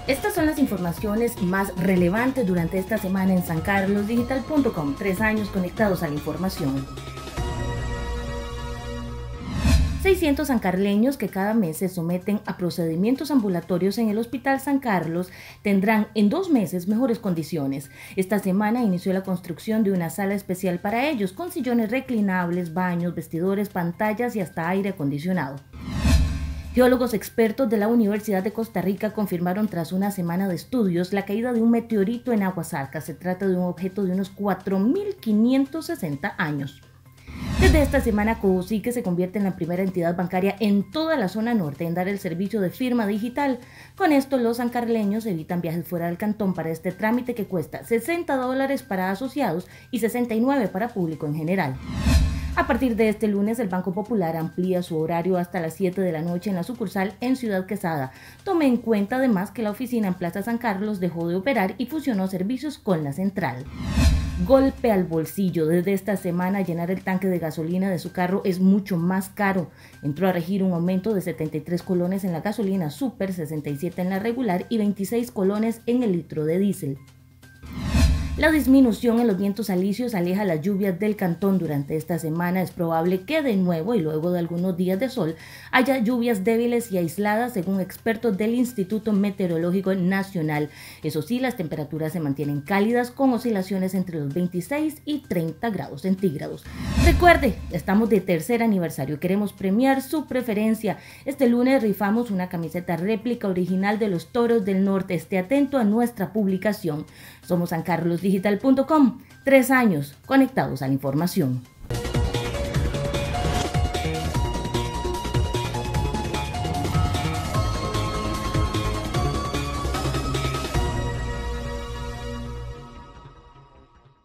Estas son las informaciones más relevantes durante esta semana en sancarlosdigital.com. 3 años conectados a la información. 600 sancarleños que cada mes se someten a procedimientos ambulatorios en el Hospital San Carlos tendrán en 2 meses mejores condiciones. Esta semana inició la construcción de una sala especial para ellos, con sillones reclinables, baños, vestidores, pantallas y hasta aire acondicionado. Geólogos expertos de la Universidad de Costa Rica confirmaron tras una semana de estudios la caída de un meteorito en Aguasarcas. Se trata de un objeto de unos 4.560 años. Desde esta semana, Coosique se convierte en la primera entidad bancaria en toda la zona norte en dar el servicio de firma digital. Con esto, los sancarleños evitan viajes fuera del cantón para este trámite que cuesta $60 para asociados y $69 para público en general. A partir de este lunes, el Banco Popular amplía su horario hasta las 7 de la noche en la sucursal en Ciudad Quesada. Tome en cuenta además que la oficina en Plaza San Carlos dejó de operar y fusionó servicios con la central. Golpe al bolsillo. Desde esta semana, llenar el tanque de gasolina de su carro es mucho más caro. Entró a regir un aumento de 73 colones en la gasolina super, 67 en la regular y 26 colones en el litro de diésel. La disminución en los vientos alisios aleja las lluvias del cantón. Durante esta semana es probable que de nuevo y luego de algunos días de sol haya lluvias débiles y aisladas, según expertos del Instituto Meteorológico Nacional. Eso sí, las temperaturas se mantienen cálidas con oscilaciones entre los 26 y 30 grados centígrados. Recuerde, estamos de tercer aniversario, queremos premiar su preferencia. Este lunes rifamos una camiseta réplica original de los Toros del Norte. Esté atento a nuestra publicación. Somos sancarlosdigital.com, 3 años conectados a la información.